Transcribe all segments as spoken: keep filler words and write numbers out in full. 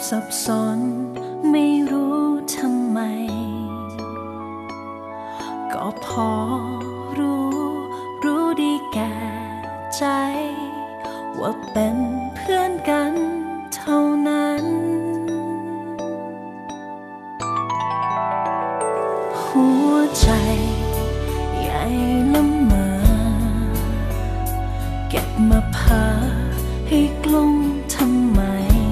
สับสนไม่รู้ทำไมก็พอรู้รู้ดีแก่ใจว่าเป็นเพื่อนกันเท่านั้นหัวใจใหญ่ละเมอเก็บมาพาให้กลุ้มทำไม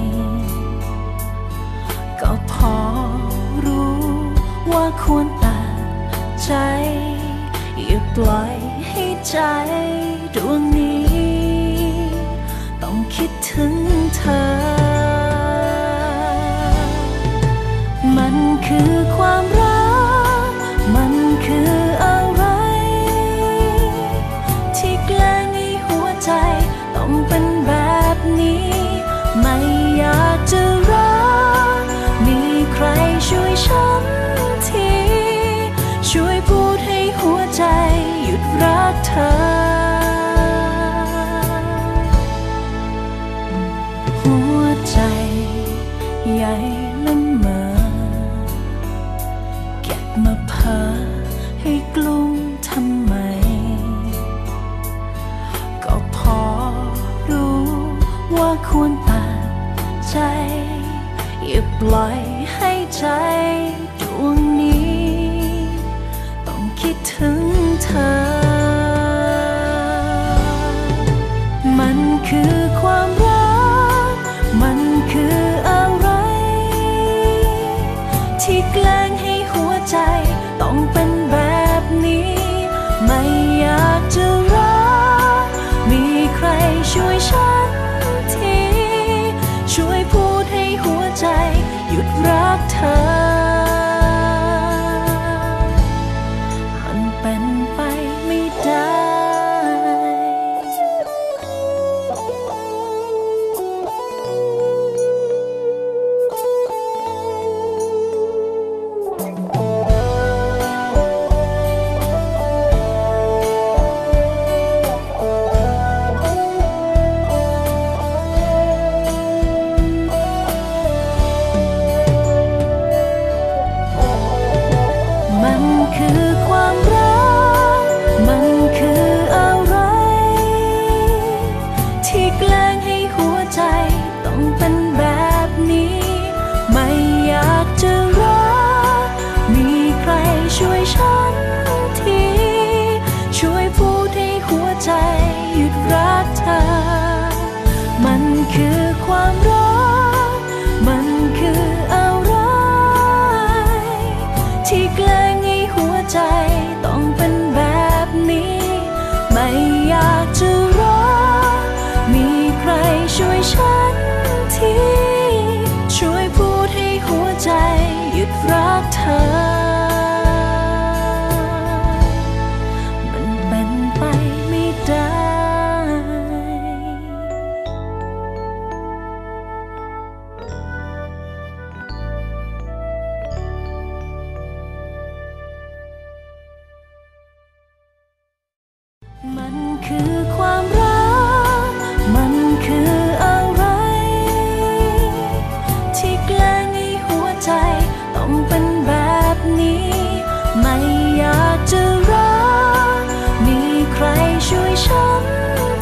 ก็พอรู้ว่าควรตัดใจอย่าปล่อยให้ใจดวงนี้ต้องคิดถึงเธอมันคือความรักมันคืออะไรที่แกล้งให้หัวใจต้องเป็นแบบนี้ไม่อยากจะรักมีใครช่วยฉันทีช่วยพูดให้หัวใจหยุดรักเธอหัวใจใหญ่ละเมอเก็บมาเพ้อให้กลุ้มทำไมก็พอรู้ว่าควรตัดใจอย่าปล่อยให้ใจดวงนี้ต้องคิดถึงเธอมันคือความรักมันคืออะไรที่แกล้งให้หัวใจต้องเป็นแบบนี้ไม่อยากจะรักมีใครช่วยฉันทีช่วยพูดให้หัวใจหยุดรักเธอมันเป็นไปไม่ได้มันคือความรักมันคืออะไรที่แกล้งให้หัวใจต้องเป็นแบบนี้ไม่อยากจะรักมีใครช่วยฉันทีช่วยพูดให้หัวใจหยุดรักเธอมันคือความรักมันคืออะไรที่แกล้งให้หัวใจต้องเป็นแบบนี้ไม่อยากจะรักมีใครช่วยฉันทีช่วยพูดให้หัวใจหยุดรักเธอมันเป็นไปไม่ได้มันคือความรักมันคืออะไรที่แกล้งให้หัวใจต้องเป็นแบบนี้ไม่อยากจะรักมีใครช่วยฉัน